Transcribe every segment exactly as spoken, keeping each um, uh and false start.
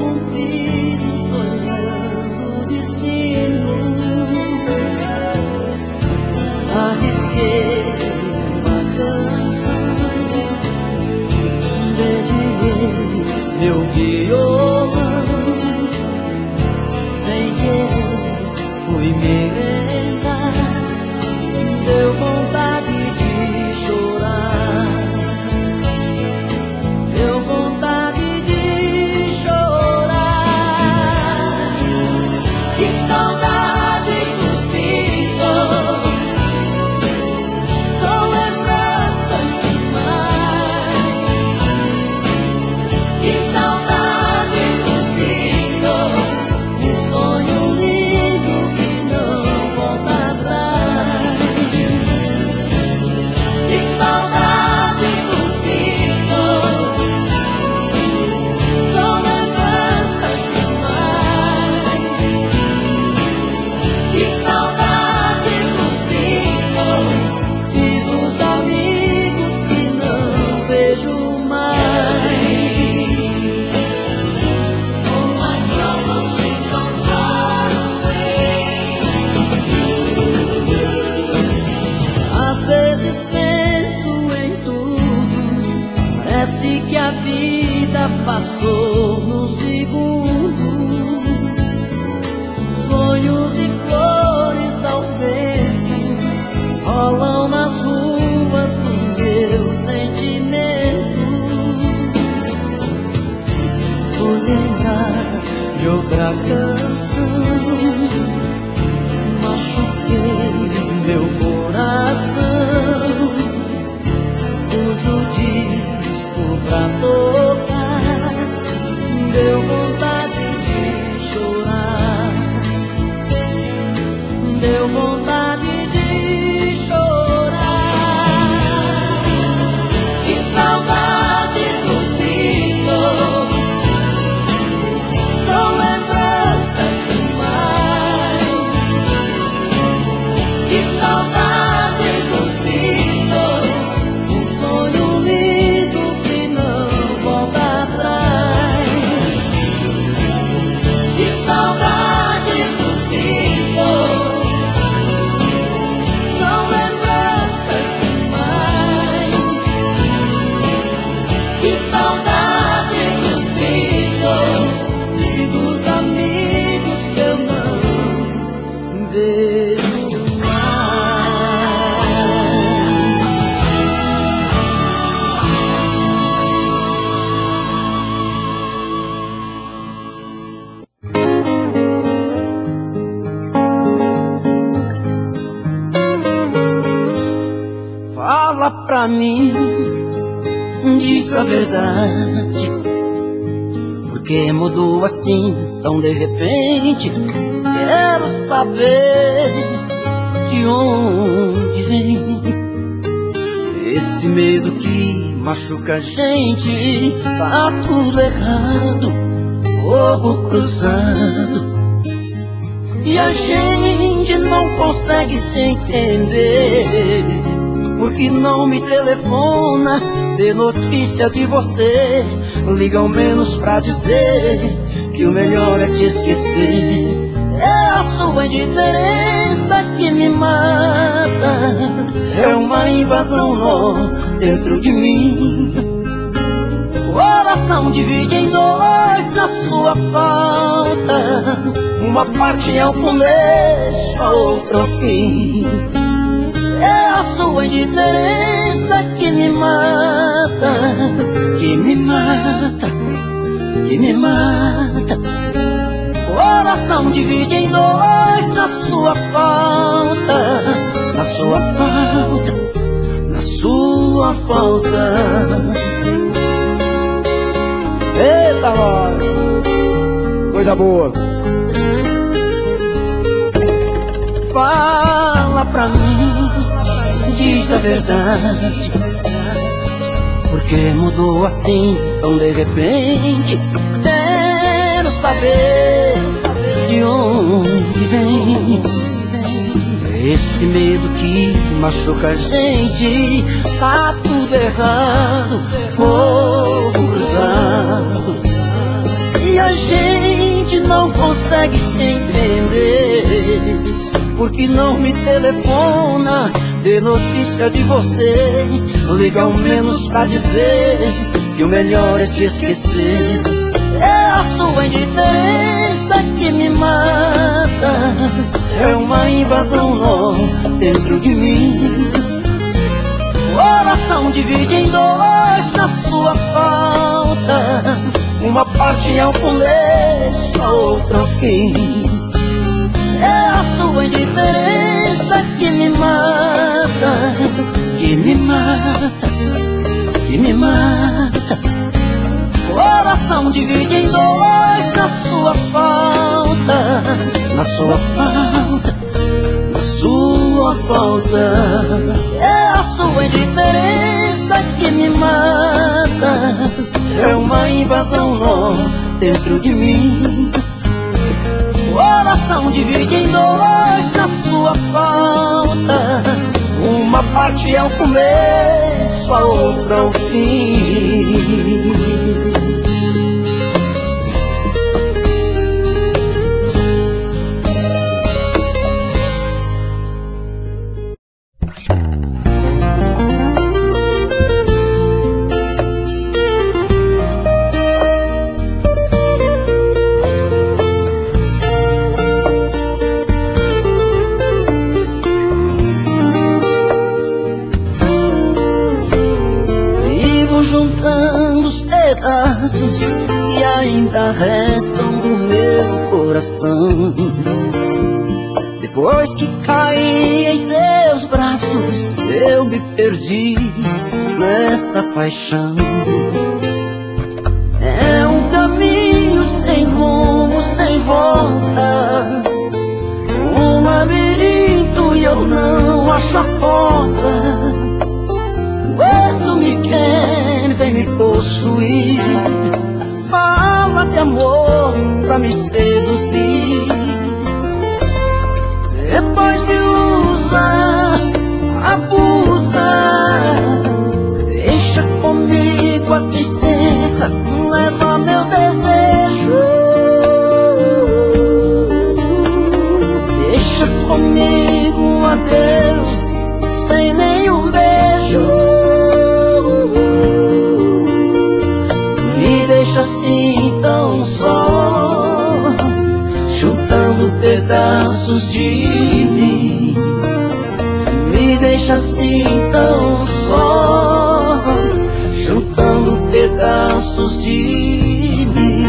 compridos olhando o destino. Arrisquei uma canção, dediquei meu violão. Sem querer fui me lembrar, deu vontade de chorar. Deu vontade de chorar. Que saudade dos Beatles, são lembranças demais. Que saudade dos Beatles, um sonho lindo que não volta atrás. Que saudade dos Beatles, são lembranças demais. Que saudade dos Beatles e dos amigos que não vejo mais. Às vezes penso em tudo, parece que a vida passou num segundo. Sonhos e flores ao vento rolam nas ruas do meu sentimento. Vou lembrar de outra canção, machuquei meu coração. Uso o disco pra tocar, deu vontade de chorar. Deu vontade de chorar. Que saudade dos Beatles, são lembranças demais. Que saudade dos Beatles, um sonho lindo que não volta atrás. Que saudade dos Beatles, são lembranças demais. Que saudade dos Beatles e dos amigos que eu não vejo mais. Fala pra mim, diz a verdade, porque mudou assim tão de repente. Quero saber de onde vem esse medo que machuca a gente. Tá tudo errado, fogo cruzado, e a gente não consegue se entender. Porque não me telefona, dê notícia de você. Liga ao menos pra dizer que o melhor é te esquecer. É a sua indiferença que me mata, é uma invasão nó dentro de mim. Coração divide em dois na sua falta, uma parte é o começo, a outra o fim. É a sua indiferença que me mata, que me mata, que me mata. Coração divide em dois na sua falta, na sua falta, na sua falta. Eita, nós! Coisa boa! Fala pra mim, diz a verdade, porque mudou assim tão de repente. Quero saber de onde vem esse medo que machuca a gente. Tá tudo errado, fogo cruzado, e E a gente não consegue se entender. Porque não me telefona, dê notícia de você. Liga ao menos pra dizer que o melhor é te esquecer. É a sua indiferença que me mata. É uma invasão nó dentro de mim. Coração divide em dois na sua falta. Uma parte é o começo, a outra o fim. É a sua indiferença que me mata, que me mata, que me mata. Coração divide em dois na sua falta, na sua falta, na sua falta. É a sua indiferença que me mata. É uma invasão nó dentro de mim. Coração divide em dois na sua falta. Uma parte é o começo, a outra é o fim. Que ainda restam no meu coração. Depois que caí em seus braços, eu me perdi nessa paixão. É um caminho sem rumo, sem volta, um labirinto e eu não acho a porta. Quando me quer, vem me possuir. Fala de amor pra me seduzir. Depois me usa, abusa. Deixa comigo a tristeza, leva meu desejo. Deixa comigo a Deus, sem nenhum beijo. Deixa assim tão só, juntando pedaços de mim. Me deixa assim tão só, juntando pedaços de mim.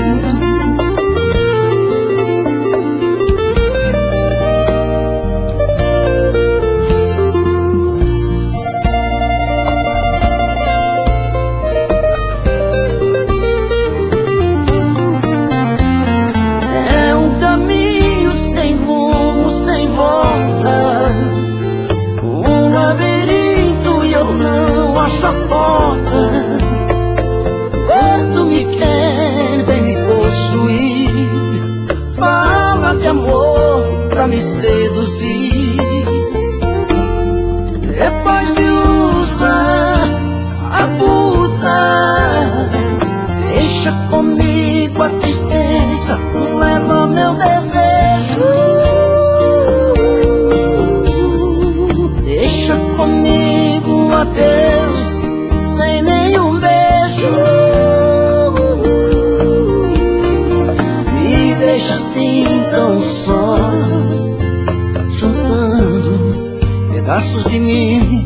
A porta. Quando me quer, vem me possuir. Fala de amor pra me seduzir. Depois me usa, abusa. Deixa comigo a tristeza, leva meu desejo. Deixa comigo a Deus, sem nenhum beijo. Me deixa assim tão só, juntando pedaços de mim.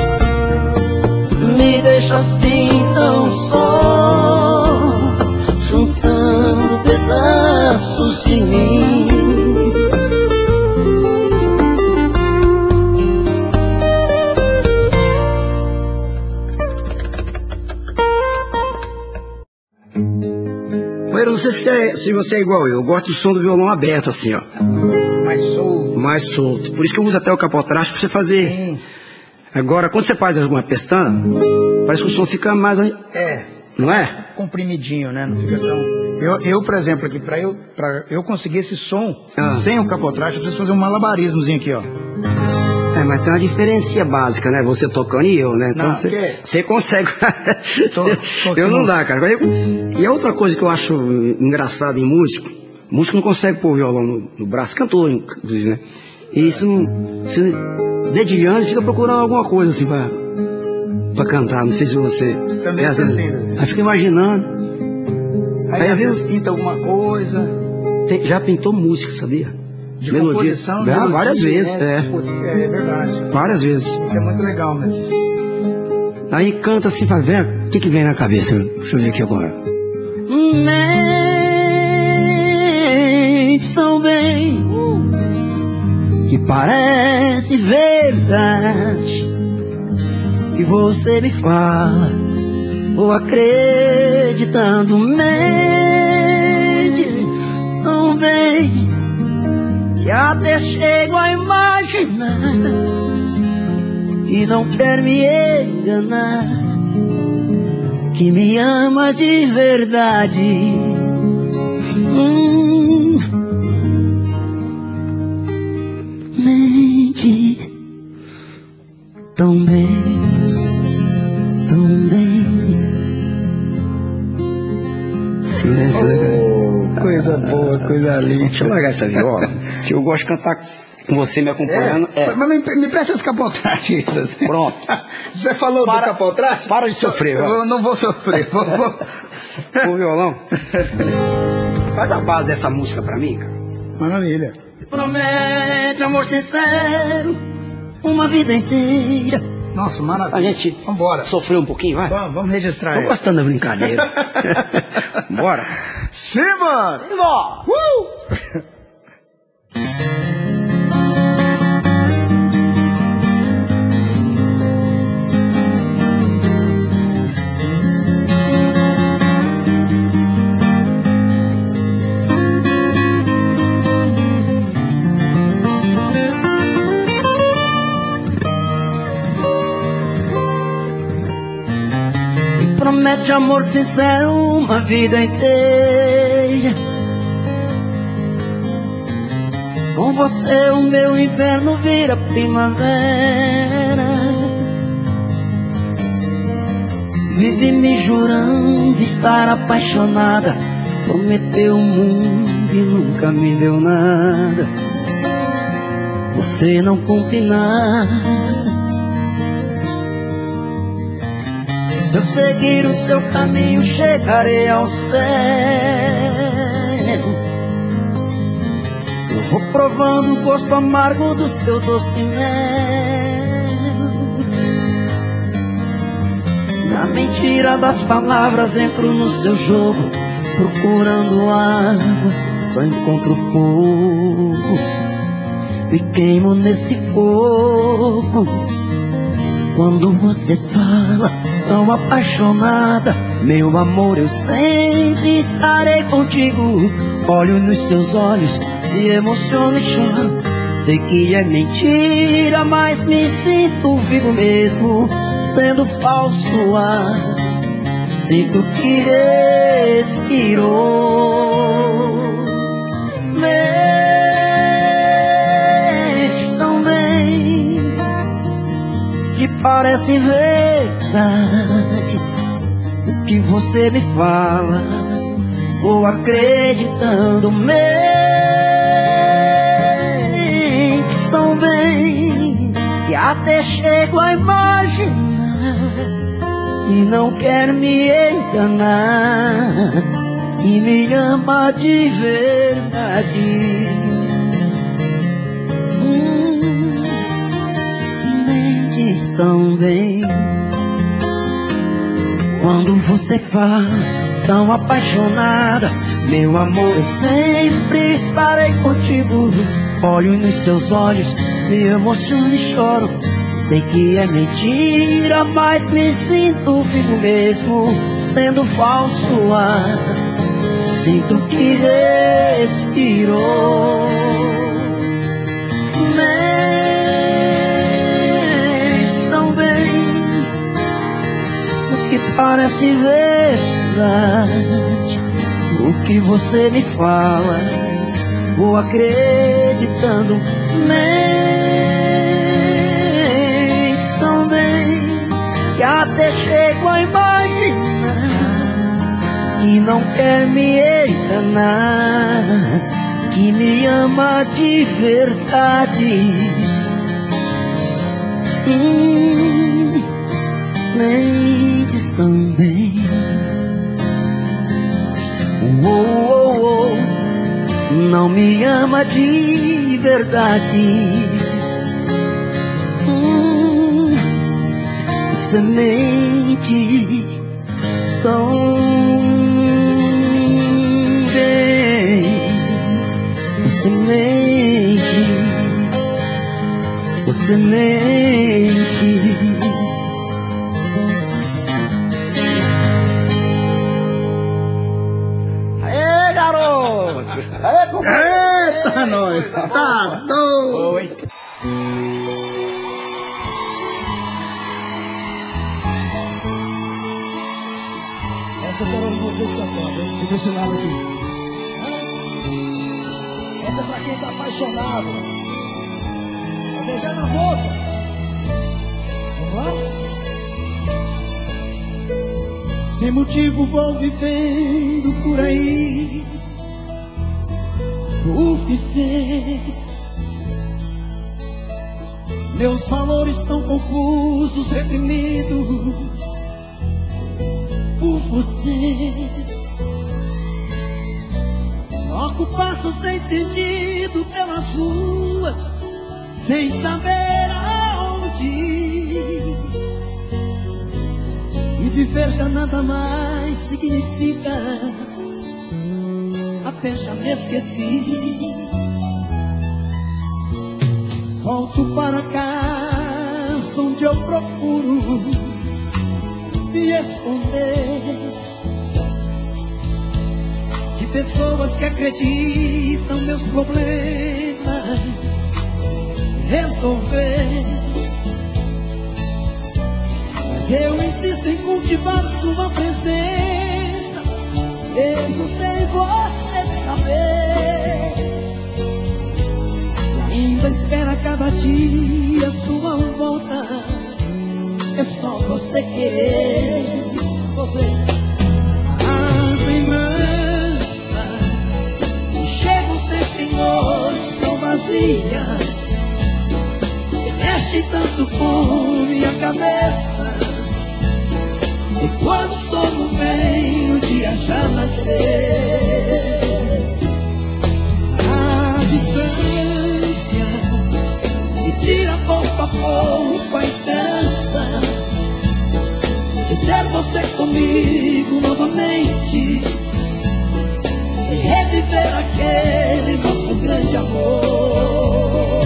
Me deixa assim tão só, juntando pedaços de mim. Eu não sei se, é, se você é igual eu, eu gosto do som do violão aberto, assim, ó. Mais solto. Mais solto. Por isso que eu uso até o capotraste pra você fazer. Sim. Agora, quando você faz alguma pestana, parece que o som fica mais... É. Não é? Comprimidinho, né? Não fica tão... Eu, eu por exemplo, aqui, pra eu, pra eu conseguir esse som, ah. sem o capotraste, eu preciso fazer um malabarismozinho aqui, ó. É, mas tem uma diferença básica, né? Você tocando e eu, né? Então você consegue. tô, tô eu não dá, cara. Eu, e a outra coisa que eu acho engraçado em músico, músico não consegue pôr o violão no, no braço, cantor, inclusive, né? E isso não. Você, dedilhando, fica procurando alguma coisa assim pra, pra cantar. Não sei se você. Também é assim. Aí fica imaginando. Aí, aí às vezes pinta alguma coisa. Tem, já pintou música, sabia? De melodia. Composição, Ah, melodia, várias vezes, né? é. É verdade. Várias vezes. Isso é muito legal mesmo. Aí canta assim, faz, vem, o que que vem na cabeça? Deixa eu ver aqui agora. Mentes tão bem que parece verdade que você me fala, vou acreditando. Mentes tão bem que até chego a imaginar que não quer me enganar, que me ama de verdade. Hum. Mente tão bem, tão bem. Silêncio, né? Oh, coisa boa, coisa linda. Deixa eu largar essa viola, que eu gosto de cantar com você me acompanhando. É, é. Mas me, me presta esse capotraste. Pronto. Você falou para, do capotraste? Para de sofrer. Eu não vou sofrer. vou, vou. O violão. Faz a base dessa música pra mim, cara. Maravilha. Promete amor sincero, uma vida inteira. Nossa, maravilha. A gente Vambora. sofreu um pouquinho, vai? Vamos, vamos registrar. Tô ela. gostando da brincadeira. Bora. Sim, mano. Simbora! Uh! Promete amor sincero, uma vida inteira. Com você o meu inverno vira primavera. Vive me jurando estar apaixonada. Prometeu o mundo e nunca me deu nada. Você não cumpre nada. Se eu seguir o seu caminho, chegarei ao céu. Eu vou provando o gosto amargo do seu doce mel. Na mentira das palavras entro no seu jogo. Procurando água, só encontro fogo. Me queimo nesse fogo. Quando você fala tão apaixonada, meu amor, eu sempre estarei contigo. Olho nos seus olhos, me emociono e choro. Sei que é mentira, mas me sinto vivo mesmo, sendo falso no ar. Sinto que respirou. Mentes tão bem que parece verdade o que você me fala, vou acreditando. Mentes tão bem que até chego a imaginar que não quer me enganar, que me ama de verdade. Hum, mentes tão bem quando você fala tão apaixonada, meu amor, eu sempre estarei contigo. Olho nos seus olhos, me emociono e choro. Sei que é mentira, mas me sinto vivo mesmo, sendo falso o ar. Sinto que respirou. Mentes tão bem o que parece verdade, o que você me fala, vou acreditando. Mentes também, que até chego a imaginar que não quer me enganar, que me ama de verdade. Hum, mentes também. Oh, oh, oh, não me ama de verdade. Hum, semente tão bem, semente, semente. Aê, garoto! Aê, companheiro! Eita, nós! Tá doido! Essa eu quero vocês cantando, hein? Vou ensinar aqui. Essa é pra quem tá apaixonado. Vai beijar na boca. Vamos lá? Sem motivo vou vivendo por aí, por viver. Meus valores tão confusos, reprimidos por você. Troco passos sem sentido pelas ruas, sem saber aonde ir. E viver já nada mais significa, até já me esqueci. Volto para casa onde eu procuro me esconder de pessoas que acreditam meus problemas resolver. Mas eu insisto em cultivar sua presença, mesmo sem você saber. E ainda espera cada dia sua volta, é só você querer. Você. As lembranças que chegam sempre em noites tão vazias, que mexe tanto com minha cabeça. E quando o sono vem, o dia já nascer. A distância me tira pouco a pouco a esperança de ter você comigo novamente e reviver aquele nosso grande amor.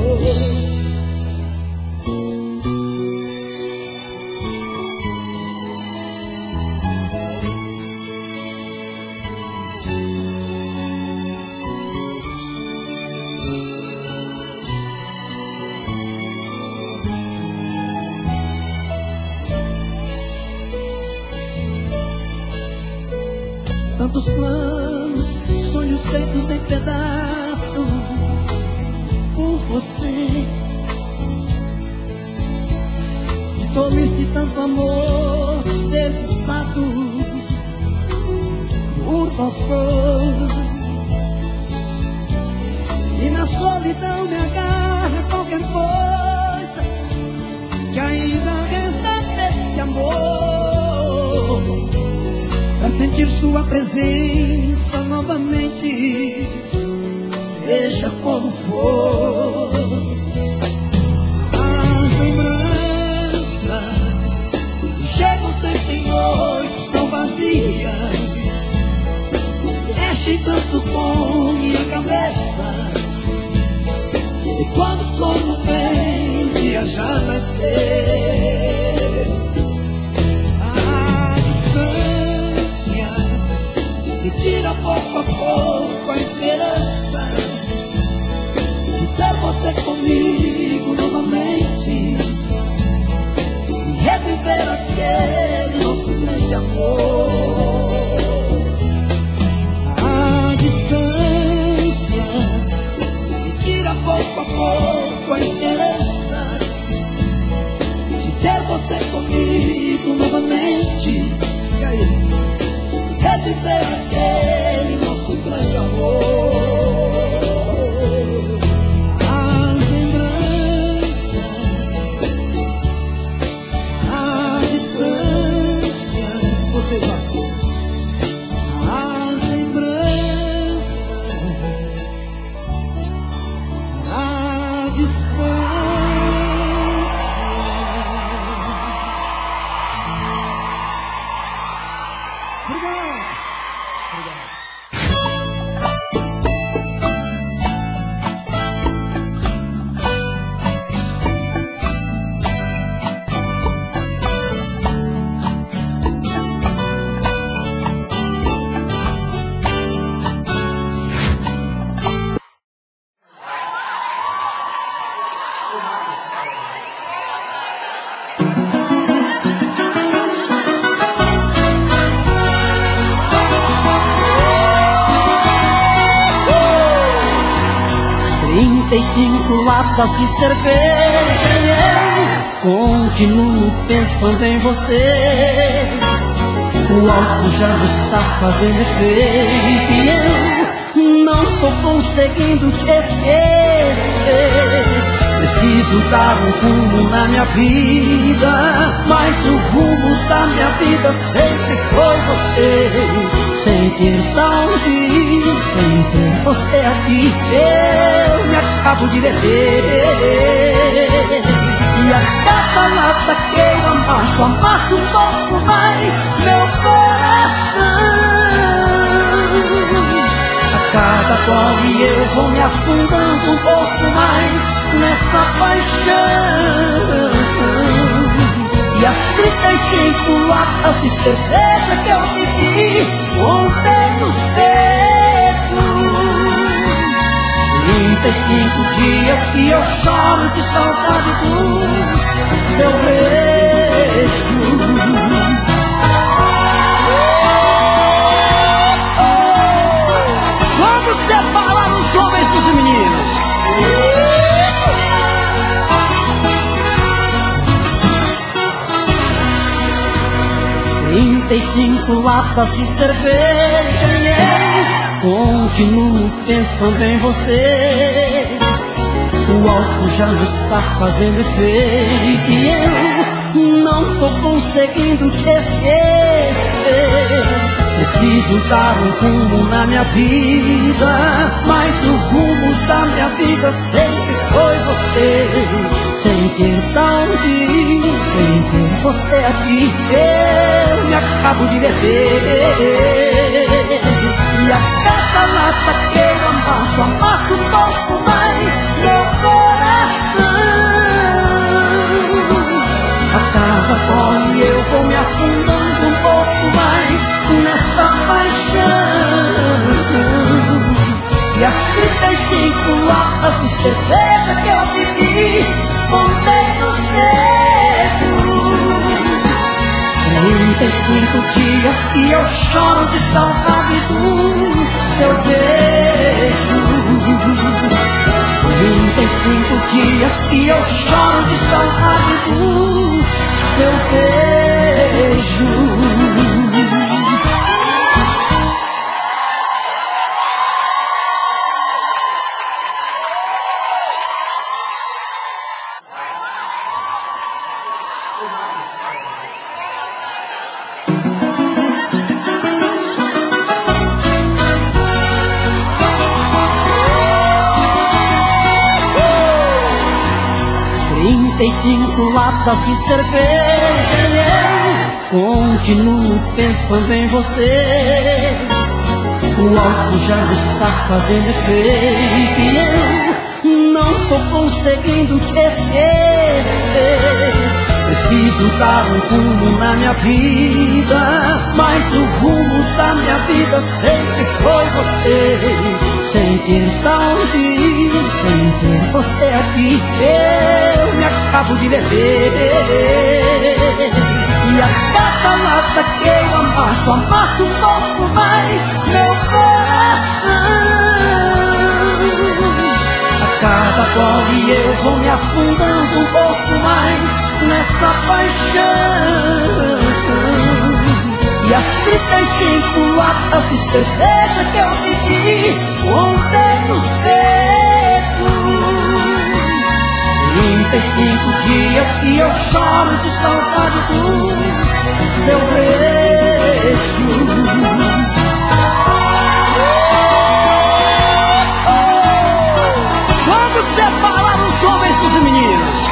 Tantos planos, sonhos feitos em pedaços por você. De tolice tanto amor desperdiçado por nós dois. E na solidão me agarra qualquer coisa que ainda resta desse amor, pra sentir sua presença novamente, seja como for. As lembranças chegam sempre em noites tão vazias, mexem tanto com minha cabeça. E quando o sono vem, o dia já nascer. A distância me tira pouco a pouco a esperança de ter você comigo novamente e reviver aquele nosso grande amor. A distância me tira pouco a pouco a esperança de trinta e cinco latas de cerveja e eu continuo pensando em você. O álcool já não está fazendo efeito e eu não tô conseguindo te esquecer. Preciso dar um rumo na minha vida, mas o rumo da minha vida sempre foi você. Sem ter pra onde ir, sem ter você aqui, eu me acabo de beber. E a cada lata que eu amasso, amasso um pouco mais meu coração. A cada gole eu vou me afundando um pouco mais nessa paixão. E as trinta e cinco latas de cerveja que eu bebi ontem nos dedos. Trinta e cinco dias que eu choro de saudade do seu beijo. Vamos separar os homens dos meninos. Trinta e cinco latas de cerveja e eu continuo pensando em você. O álcool já não está fazendo efeito e eu não tô conseguindo te esquecer. Preciso dar um rumo na minha vida, mas o rumo da minha vida sempre foi você. Sem ter pra onde ir, sem ter você aqui, eu me acabo de beber. E a cada lata que eu amasso, amasso um pouco mais meu coração. A cada gole eu vou me afundando um pouco mais nessa paixão. E as trinta e cinco latas de cerveja que eu bebi contei nos dedos. Trinta e cinco dias que eu choro de saudade do seu beijo. Trinta e cinco dias que eu choro de saudade do seu beijo. Trinta e cinco latas de cerveja e eu continuo pensando em você. O álcool já não está fazendo efeito e eu não tô conseguindo te esquecer. Preciso dar um rumo na minha vida, mas o rumo da minha vida sempre foi você. Sem ter pra onde ir, sem ter você aqui, eu me acabo de beber. E a cada lata que eu amasso, amasso um pouco mais meu coração. A cada gole eu vou me afundando um pouco mais nessa paixão. E as trinta e cinco latas de cerveja que eu bebi ontem nos dedos. Trinta e cinco dias que eu choro de saudade do seu beijo. Vamos separar os homens dos meninos.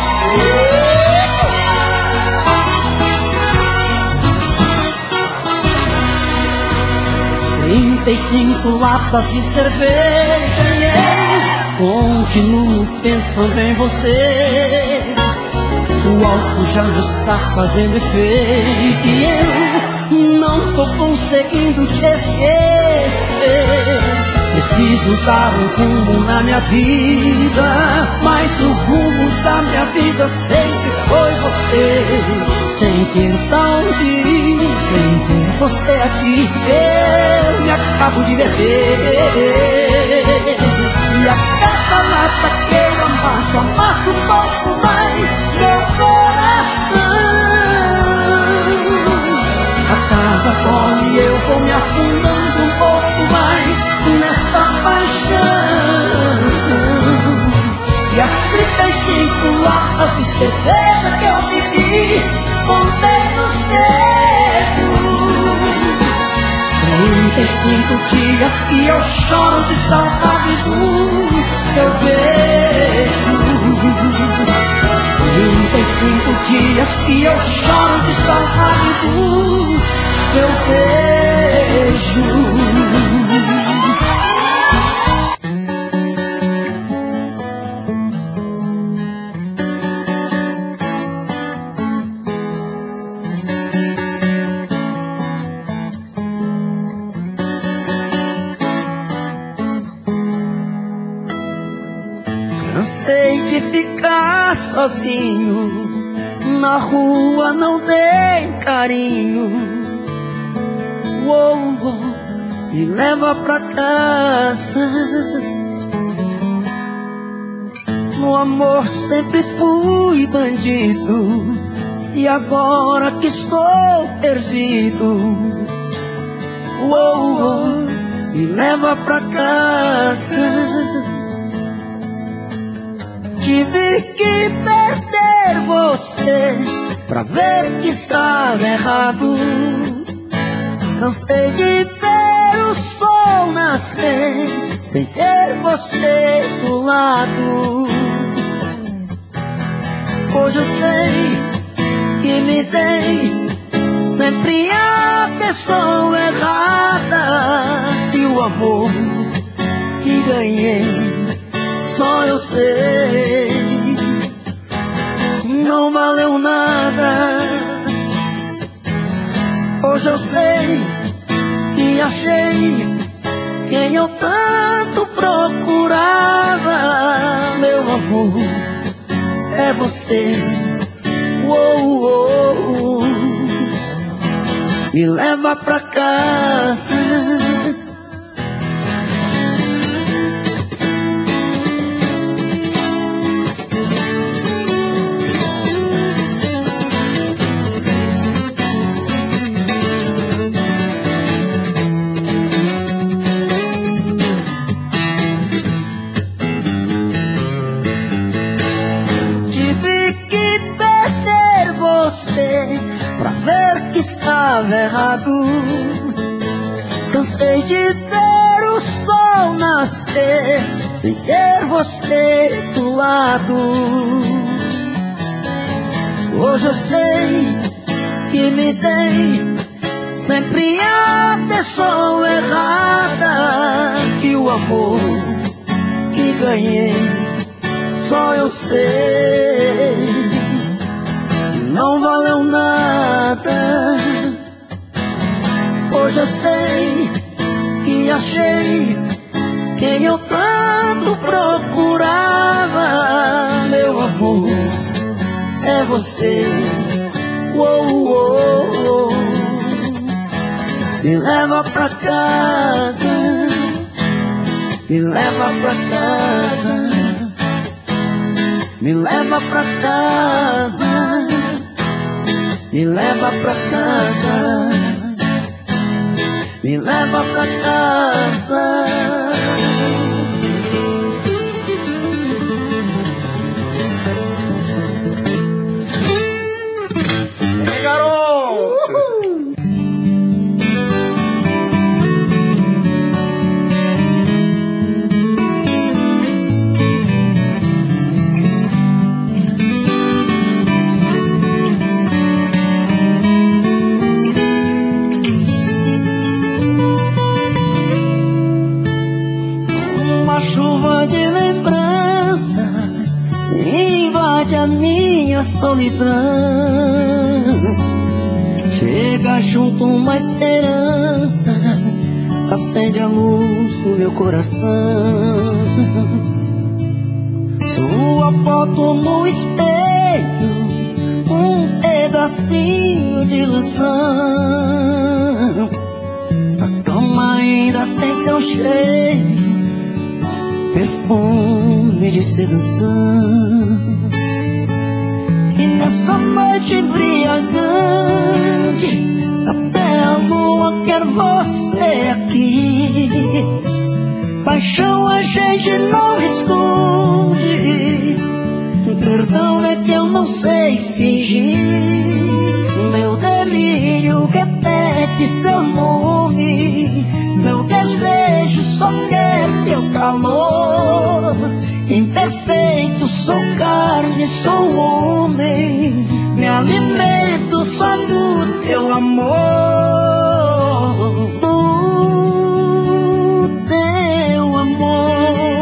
Trinta e cinco latas de cerveja e eu continuo pensando em você. O álcool já não está fazendo efeito e eu não tô conseguindo te esquecer. Preciso dar um rumo na minha vida, mas o rumo da minha vida sempre foi você. Sem ter pra onde ir, sem ter você aqui, eu me acabo de beber. E a cada lata que afundando um pouco mais nessa paixão. E as trinta e cinco latas de cerveja que eu bebi, contei nos dedos. Trinta e cinco dias que eu choro de saudade do seu beijo. Trinta e cinco dias que eu choro de saudade do seu beijo. Cansei de ficar sozinho, na rua não dei carinho. Uou, uou, me leva pra casa. No amor sempre fui bandido, e agora que estou perdido, uou, uou, me leva pra casa. Tive que perder você pra ver que estava errado. Cansei de ver o sol nascer sem ter você do lado. Hoje eu sei que me dei sempre a pessoa errada, e o amor que ganhei só eu sei, não valeu nada. Hoje eu sei que achei quem eu tanto procurava. Meu amor, é você. Uou, uou, me leva pra casa. Pra ver que estava errado. Cansei de ver o sol nascer sem ter você do lado. Hoje eu sei que me dei sempre a pessoa errada, e o amor que ganhei só eu sei, não valeu nada. Hoje eu sei que achei quem eu tanto procurava. Meu amor, é você. Uou, uou, uou. Me leva pra casa, me leva pra casa, me leva pra casa, me leva pra casa, me leva pra casa. Ei, garoto! Chuva de lembranças invade a minha solidão. Chega junto uma esperança, acende a luz do meu coração. Sua foto no espelho, um pedacinho de ilusão. A cama ainda tem seu cheiro, perfume de sedução. E nessa noite embriagante, até a a lua quer você aqui. Paixão a gente não esconde. Perdão é que eu não sei fingir. Meu delírio repete seu nome. Meu desejo só quer teu calor. Imperfeito, sou carne, sou homem. Me alimento só do teu amor. Do teu amor.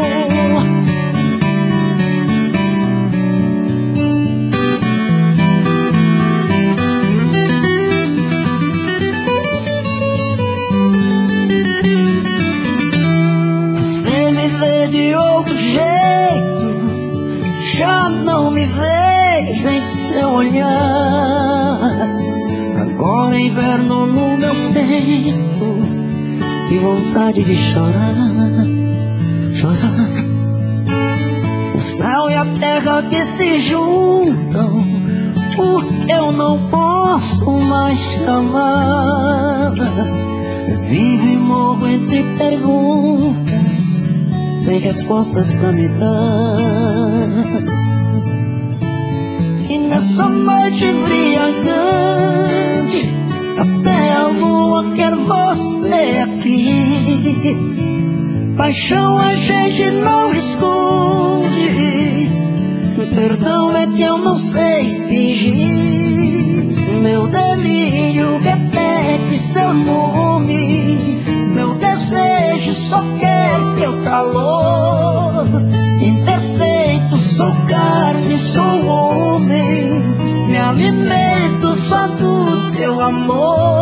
Você me vê de outro jeito, já não me vejo em seu olhar. Agora inverno no meu peito, que vontade de chorar, chorar. O céu e a terra que se juntam, porque eu não posso mais te amar. Vivo e morro entre perguntas, sem respostas pra me dar. E nessa noite embriagante, até a lua quer você aqui. Paixão a gente não esconde. Perdão é que eu não sei fingir. Meu delírio repete seu nome. Meu desejo só quer teu calor. Imperfeito, sou carne, sou homem. Me alimento só do teu amor.